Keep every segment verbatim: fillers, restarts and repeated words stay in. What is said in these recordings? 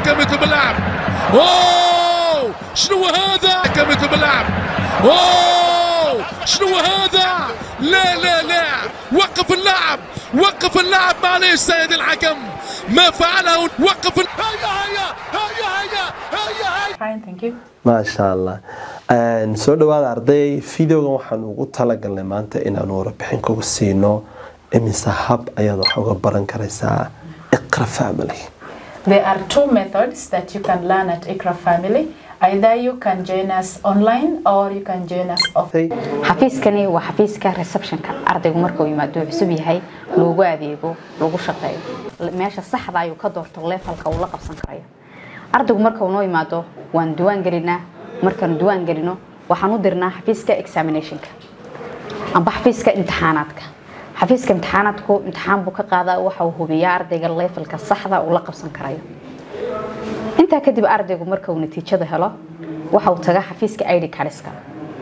حكمته باللعب. اوه شنو هذا؟ حكمته باللعب. اوه شنو هذا؟ لا لا لا وقف اللعب وقف اللعب معليش سيد الحكم ما فعله وقف. هيا هيا هيا هيا هيا. Fine, thank you. ما شاء الله. ان soo dhawaad arday fiidiyowgan waxaan ugu talagalnay maanta inaan warbixin kugu siino imisa hab ayaad wax uga baran karaysaa Iqra Family. There are two methods that you can learn at Iqra Family. Either you can join us online or you can join us offline. xafiiskani waa xafiiska reception-ka ardaygu markuu yimaado cusub yahay loogu adeego lagu shaqeeyo meesha saxda ayuu ka doorto levelka uu la qabsan karayo ardaygu marka uu noo yimaado waan diiwaan gelinaa markaan diiwaan gelino waxaan u dirnaa xafiiska examination-ka amba xafiiska imtixaanaadka xafiiska imtixaanaadku imtixaan buu ka qaadaa waxa uu hubiyaa ardayga levelka saxda uu la qabsan karayo inta kadib ardaygu marka uu natiijada helo waxa uu tagaa xafiiska I D card-ka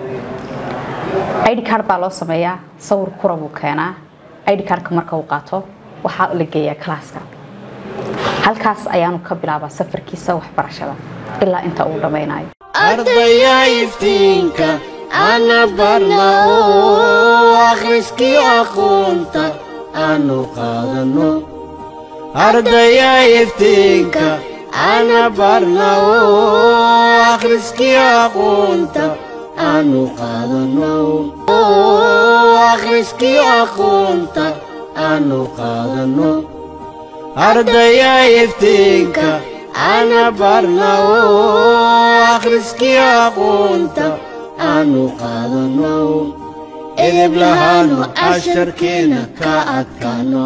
I D card baa loo sameeyaa sawir kura buu keenaa I D card-ka marka uu qaato waxa la geeyaa class-ka halkaas ayaanu ka bilaabaa safarkiisa waxbarashada ilaa inta uu dhameynayo ardaya iftiinka ana barna akhriski aqoonta aanu qaadano ardaya iftiinka ana barna akhriski aqoonta aanu qaadano akhriski aqoonta aanu qaadano ardaya iftiinka ana barna akhriski aqoonta aanu qaadano edeb lahaano casharkeena ka adkaano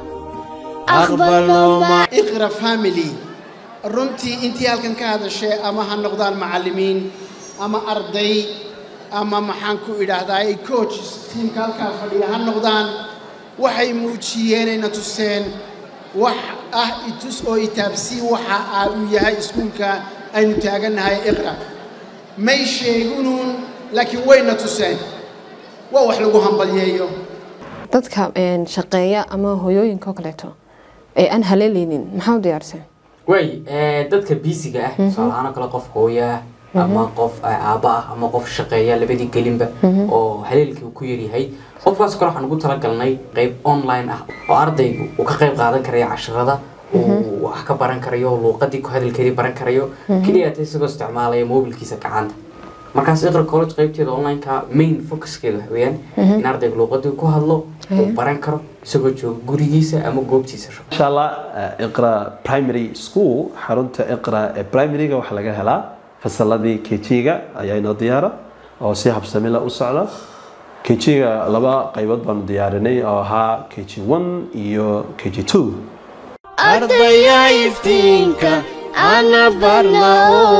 aqbalo ma Iqra Family runtii intii halkan ka hadashay ama ha noqdaan macallimiin ama arday ama maxaan ku idhaahdaa coaches teamka halkaa fadhiya ha noqdaan waxay muujiyeen inay tuseen wax ah itus oo itaabsi waxa uu yahay iskuulka aynu taaganahay Iqra may sheegunuun laakiin wayna tuseen waa wax lagu hambalyeeyo dadka een shaqeeya ama hooyooyinka kaleeto ee aan haleeleynin maxaa u diyaarsan way ee dadka bisiga ah salaana kala qof hooya ama qof aaba ama qof shaqeeya labadii galinba oo haleelkii ku yar yahay qofkaas kale waxaan ugu talagalnay qayb online ah oo ardaygu uu ka qayb qaadan karayo casharada uu wax ka baran karayo luqadii ku hadalkeedii baran karayo kaliya isagoo isticmaalaya mobilkiisa gacanta markaas Iqra College qaybteeda online ka main focuskeedu waxa weeyaan in ardaygu luqadii ku hadlo uu baran karo isagoo jooga gurigiisa ama goobtiisa insha Allah Iqra Primary School xarunta Iqra ee primary-ga waxa laga helaa fasaladii K G-ga ayaa inoo diyaara oo si habsami leh u socda K G-ga laba qaybood baan diyaarinay oo ahaa K G one iyo K G two ardaya iftiinka ana barna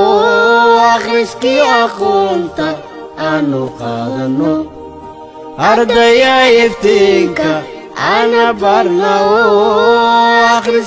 akhriski aqoonta aanu qaadano ardaya iftiinka ana barna